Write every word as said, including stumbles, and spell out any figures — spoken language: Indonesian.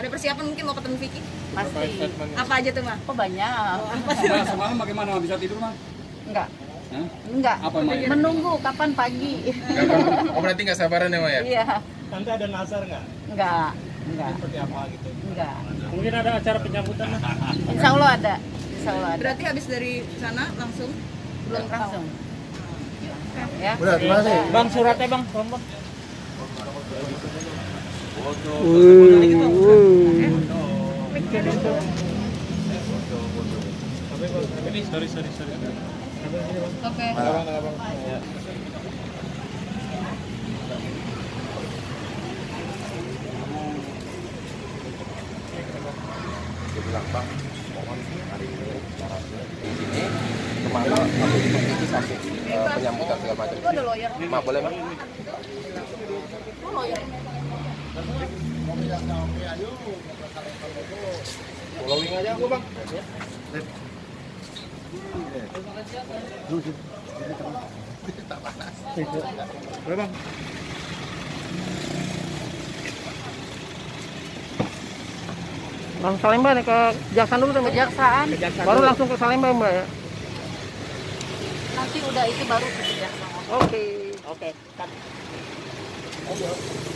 Ada persiapan mungkin mau ketemu Vicky? Pasti. Apa aja tuh, Mah? Oh banyak. Nah, semalam bagaimana? Bisa tidur, Mah? Enggak. Hah? Enggak. Apa main? Menunggu kapan pagi. Oh berarti nggak sabaran ya, Ma ya? Iya. Nanti ada nazar nggak? Enggak. Enggak. Seperti apa gitu? Enggak. Mungkin ada acara penyambutan lah. Insya Allah ada. Insya Allah ada. Berarti habis dari sana langsung? Belum langsung. Ya. Udah, terima kasih. Bang, suratnya bang, tolong bang. Ini sorry sorry sorry. Oke. Dia bilang, Bang, mohon hari ini syaratnya di sini kemana aku itu sampai uh, penyambutan segala macam. Itu ada lawyer. Ma, boleh, Ma? Oh, lawyer. Following aja aku, Bang. Boleh bang. Bang Salemba nih ke Kejaksaan dulu sama Kejaksaan. baru langsung ke Salemba Mbak ya. Nanti udah itu baru ke Kejaksaan. Oke. Oke.